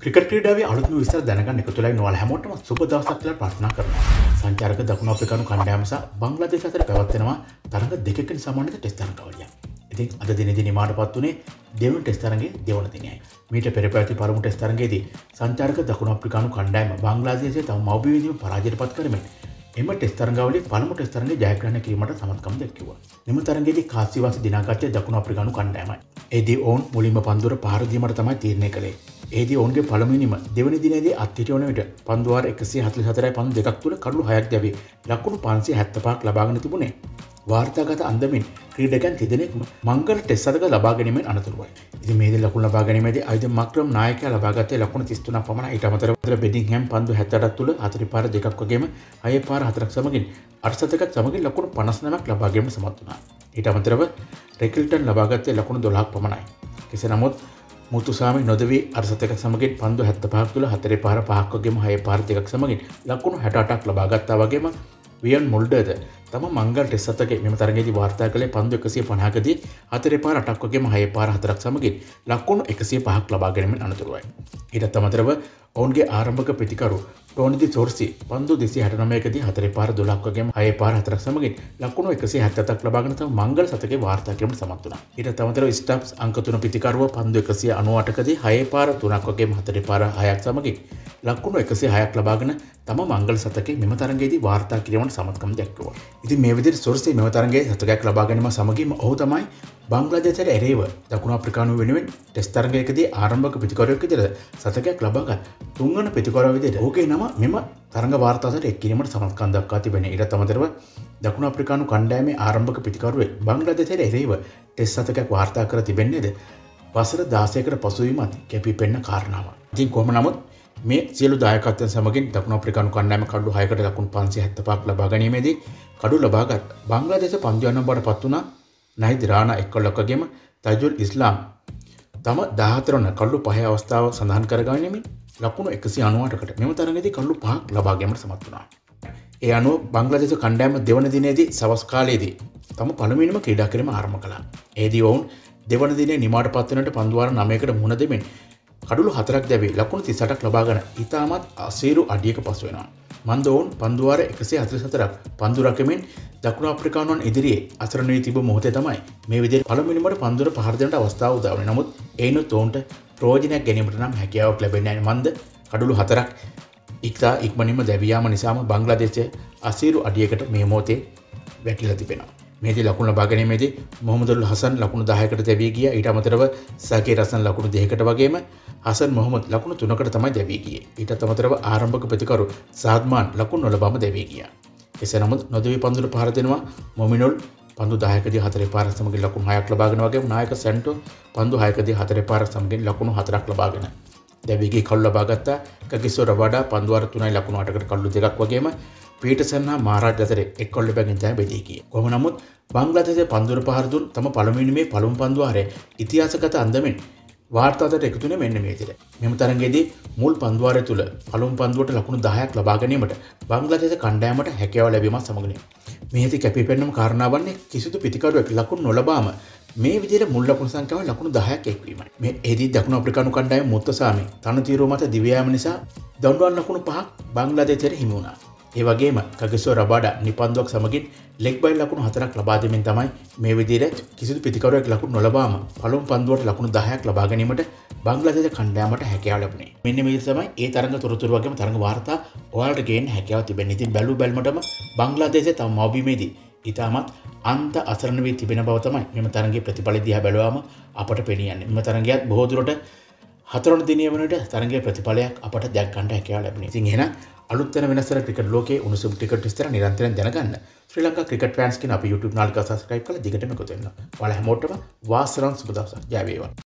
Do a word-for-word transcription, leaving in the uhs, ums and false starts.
Cricket ක්‍රීඩාවේ අලුත්ම විස්තර දැනගන්න එකතු වෙලා ඉන්න ඔයාලා හැමෝටම සුබ දවසක් කියලා ප්‍රාර්ථනා කරනවා. සංචාරක දකුණු අප්‍රිකානු කණ්ඩායම සහ බංග්ලාදේශ අතර පැවැත්වෙනවා තරඟ දෙකකින් සමන්විත ටෙස්ට් තරඟාවලියක්. ඉතින් අද දිනේදී නිමාඩපත් උනේ දෙවන ටෙස්ට් තරඟයේ දෙවන දිනයයි. මීට පෙර පැවති පළමු ටෙස්ට් තරඟයේදී සංචාරක දකුණු අප්‍රිකානු කණ්ඩායම බංග්ලාදේශයේ තම මව්බිමේදීම පරාජයට පත් කරමින් එම ටෙස්ට් තරඟාවලියේ පළමු ටෙස්ට් තරඟයේ ජයග්‍රහණය කිරීමට සමත්කම් දැක්වුවා. මෙම තරඟයේදී කාසිවාසි දිනාගත්තේ දකුණු අප්‍රිකානු කණ්ඩායමයි. එෙහිදී ඔවුන් මුලින්ම පන්දුවට පහර දීමට තමයි තීරණය කළේ. එෙහිදී ඔවුන්ගේ පළමුවෙනිම දෙවනි දිනේදී අත්හිටිය වන විට පන්දු වාර එකසිය හතළිස් හතරයි පන්දු දෙකක් තුල කඩලු හයක් දැවී ලකුණු පන්සිය හැත්තෑ පහක් ලබාගෙන තිබුණේ. වාර්තාගත අන්දමින් ක්‍රීඩකයන් තිදෙනෙක්ම මංගල ටෙස්ට් සතක ලබා ගැනීමෙන් අනතුරුවයි. ඉතින් මේදී ලකුණු ලබා ගැනීමේදී අයිදන් මක්‍රම් නායකයා ලබාගත්තේ ලකුණු තිස් තුනක් පමණයි. ඊට අමතරව බෙඩින්ග්හැම් පන්දු හැත්තෑ අටක් තුල හතර පාර දෙකක් වගේම හය පාර හතරක් සමගින් අර්ධශතකයක් සමගින් ලකුණු පනස් නවයක් ලබා ගැනීමට සමත් වුණා. ඊට අමතරව රෙකිල්ටන් ලබාගත්තේ ලකුණු දොළහක් පමණයි. කෙසේ නමුත් මුතුසාමි නොදවී අර්ධශතකයක් සමගින් පන්දු හැත්තෑ පහක් තුල හතර පාර පහක් වගේම හය පාර දෙකක් සමගින් ලකුණු හැට අටක් ලබා ගත්තා වගේම වියන් මොල්ඩර්ද තම මංගල ටෙස්ට් සතකේ මෙම තරගයේදී වාර්තා කළේ පන්දු එකසිය පනහකදී හතර පාර අටක් වගේම හය පාර හතරක් සමගින් ලකුණු එකසිය පහක් ලබා ගැනීමෙන් අනතුරුවයි. ඊටත් අමතරව ඔවුන්ගේ ආරම්භක ප්‍රතිකරු ටෝනිදි සෝර්සි පන්දු දෙසිය හැට නවයකදී හතර පාර දොළහක් වගේම හය පාර හතරක් සමගින් ලකුණු එකසිය හැත්තෑ හතක් ලබාගෙන තම මංගල සතකේ වාර්තා කිරීමට සමත් වුණා. ඊටත් අමතරව ස්ටප්ස් අංක තුන ප්‍රතිකරුව පන්දු එකසිය අනූ අටකදී හය පාර තුනක් වගේම හතර පාර හයක් සමගින් ලකුණු එකසිය හයක් ලබාගෙන තම මංගල සතකේ මෙම තරගයේදී වාර්තා කිරීමට සමත්කම් දැක්වුවා. ඉතින් මේ විදිහට සෝර්සි මෙම තරගයේ සතකයක් ලබා ගැනීම සමගින්ම ඔහු තමයි බංග්ලාදේශයට එරෙහිව දකුණු අප්‍රිකානුව වෙනුවෙන් ටෙස්ට් තරගයකදී ආරම්භක ප්‍රතිකරුවෙක් විදිහට සතකයක් ලබාගත් තුන්වන ප්‍රතිකරුවා විදිහට ඔහුගේ නම මෙම තරග වාර්තාවට එක් කිරීමට සමත්කම් දක්වා තිබෙනවා. ඊට අමතරව දකුණු අප්‍රිකානු කණ්ඩායමේ ආරම්භක ප්‍රතිකරුවෙක් බංග්ලාදේශයට එරෙහිව ටෙස්ට් සතකයක් වාර්තා කර තිබෙන්නේද වසර දාසයකට පසුවීමත් කැපී පෙනෙන කාරණාවක්. ඉතින් කොහොම නමුත් මේ සියලු දායකත්වයන් සමගින් දකුණු අප්‍රිකානු කණ්ඩායම කඩු හයකට ලකුණු පන්සිය හැත්තෑ පහක් ලබා ගැනීමේදී කඩු ලබාගත් බංග්ලාදේශ පන්දු යවන්න බවට පත් වුණා. නහිද් රානා එක්වලක් වගේම තජුල් ඉස්ලාම් තම දාහතර වන කඩු පහේ අවස්ථාව සඳහන් කරගැනීමෙන් ලකුණු එකසිය අනූ අටකට මෙම තරගයේදී කඩු පහක් ලබා ගැනීමට සමත් වුණා. ඒ අනුව බංග්ලාදේශ කණ්ඩායම දෙවන දිනේදී සවස් කාලයේදී තම පළමුවෙනිම ක්‍රීඩා කිරීම ආරම්භ කළා. එෙහිදී ඔවුන් දෙවන දිනේ නිමාඩ පත් වෙනට පන්දු වාර නවයකට මුහුණ දෙමින් කඩුළු හතරක් දැවී ලකුණු තිස් අටක් ලබාගෙන ඉතාමත් අසීරු අඩියක පසු වෙනවා. මන්ද ඔවුන් පන්දු වාර එකසිය හතළිස් හතරක් පන්දු රකිමින් දකුණු අප්‍රිකානුවන් ඉදිරියේ අසරණ වී තිබූ මොහොතේ තමයි මේ විදිහට පළමුවෙනිමට පන්දුවට පහර දෙන්නට අවස්ථාව උදා වුණේ. නමුත් එයිනුත් ඔවුන්ට ප්‍රයෝජනයක් ගැනීමට නම් හැකියාවක් ලැබෙන්නේ නැහැ. මන්ද කඩුළු හතරක් ඉක්තා ඉක්මනින්ම දැවී යාම නිසාම බංග්ලාදේශය අසීරු අඩියකට මේ මොහොතේ වැටිලා තිබෙනවා. මේදී ලකුණු ලබා ගැනීමේදී මොහමදුල් හසන් ලකුණු දහයකට දැවී ගියා. ඊට අමතරව සකීර් හසන් ලකුණු දෙකකට වගේම හසන් මොහමද් ලකුණු තුනකට තමයි දැවී ගියේ. ඊටත් අමතරව ආරම්භක ප්‍රතිකරු සාද්මාන් ලකුණු නොලබාම දැවී ගියා. එසේ නමුත් නොදෙවී පන්දුට පහර දෙනවා මොමිනුල් පන්දු දහයකදී හතර පාරක් සමගින් ලකුණු හයක් ලබාගෙන වගේම නායක සැන්ටෝ පන්දු හයකදී හතර පාරක් සමගින් ලකුණු හතරක් ලබාගෙන දැවී ගිය කඩු ලබා ගත්තා. කකිසෝ රබාඩා පන්දු වාර තුනයි ලකුණු අටකට කඩු දෙකක් වගේම පීටර්සන් හා මහරාජ් අතර එක් කඩු ලැබගෙන තමයි බෙදී ගියේ. කොහොම නමුත් බංග්ලාදේශයේ පන්දුවට පහර දුන් තම පළමුවෙනි මේ පළමු පන්දු වාරයේ ඉතිහාසගත අන්දමින් වාර්තාවට එකතු වුණේ මෙන්න මේ විදිහට. මෙම තරගයේදී මුල් පන්දු වාරය තුල පළමු පන්දුවට ලකුණු දහයක් ලබා ගැනීමට බංග්ලාදේශ කණ්ඩායමට හැකියාව ලැබීමත් සමගනේ. මේදී කැපී පෙනෙනම කාරණා වන්නේ කිසිදු පිටිකරුවෙක් ලකුණු නොලබාම මේ විදිහට මුල් ලකුණු සංඛ්‍යාවෙන් ලකුණු දහයක් එක්වීමයි. මේ එෙහිදී දකුණු අප්‍රිකානු කණ්ඩායම මුත්තසාමි තනතිරුව මත දිව යාම නිසා දඬුවම් ලකුණු පහක් බංග්ලාදේශයට හිමි වුණා. ඒ වගේම කගිසෝ රබාඩා නිපන්දුවක් සමගින් ලෙග් බයි ලකුණු හතරක් ලබා දෙමින් තමයි මේ විදිහට කිසිදු පිටිකරුවෙක් ලකුණු නොලබාම පළමු පන්දුවට ලකුණු දහයක් ලබා ගැනීමට බංග්ලාදේශ කණ්ඩායමට හැකියාව ලැබුණේ. මෙන්න මේ තමයි ඒ තරඟ තොරතුරු වගේම තරඟ වාර්තා ඔයාලට ගේන්න හැකියාව තිබෙන්නේ. ඉතින් බැලු බැලමටම බංග්ලාදේශයේ තම මව්බිමේදී ඉතාමත් අන්ත අසරණ වී තිබෙන බව තමයි මෙම තරඟයේ ප්‍රතිඵල දිහා බැලුවාම අපට පෙනී යන්නේ. මෙම තරඟයත් බොහෝ දුරට හතරවන දිනය වනට තරඟයේ ප්‍රතිඵලයක් අපට දැක් ගන්න හැකියාව ලැබුණේ. ඉතින් එහෙනම් අලුත් වෙන වෙනස්තර ක්‍රිකට් ලෝකයේ උණුසුම් ක්‍රිකට් විස්තර නිරන්තරයෙන් දැනගන්න ශ්‍රී ලංකා ක්‍රිකට් ෆෑන්ස් කියන අපේ YouTube නාලිකාව subscribe කරලා දිගටම එකතු වෙන්න. ඔයාලා හැමෝටම වාසනාවන්ත සුබ දවසක්. ජය වේවා.